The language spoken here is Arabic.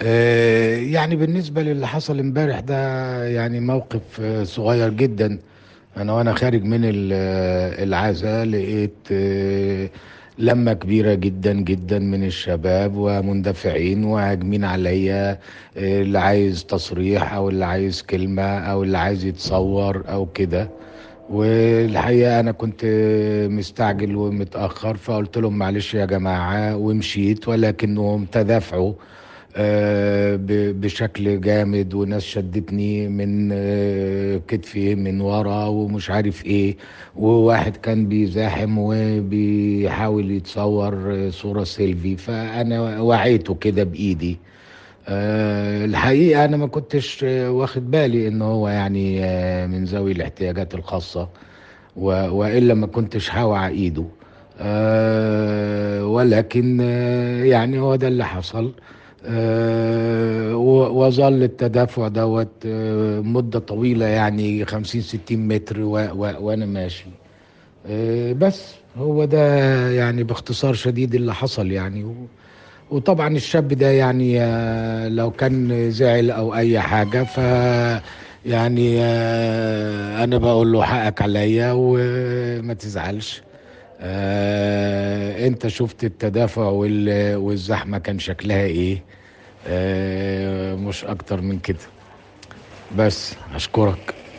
يعني بالنسبة للي حصل امبارح ده، يعني موقف صغير جدا. انا وانا خارج من العزاء لقيت لمة كبيرة جدا جدا من الشباب ومندفعين وهاجمين عليا. اللي عايز تصريح او اللي عايز كلمة او اللي عايز يتصور او كده. والحقيقة أنا كنت مستعجل ومتأخر، فقلت لهم معلش يا جماعة ومشيت، ولكنهم تدافعوا بشكل جامد، وناس شدتني من كتفي من ورا ومش عارف ايه. وواحد كان بيزاحم وبيحاول يتصور صورة سيلفي، فأنا وعيته كده بإيدي. الحقيقة أنا ما كنتش واخد بالي إن هو يعني من ذوي الاحتياجات الخاصة، وإلا ما كنتش هوعى إيده. ولكن يعني هو ده اللي حصل. وظل التدافع دوت مدة طويلة، يعني 50 60 متر وأنا ماشي. بس هو ده يعني باختصار شديد اللي حصل يعني. وطبعا الشاب ده يعني لو كان زعل او اي حاجة، يعني انا بقول له حقك عليا وما تزعلش. انت شفت التدافع والزحمة كان شكلها ايه. مش اكتر من كده. بس اشكرك.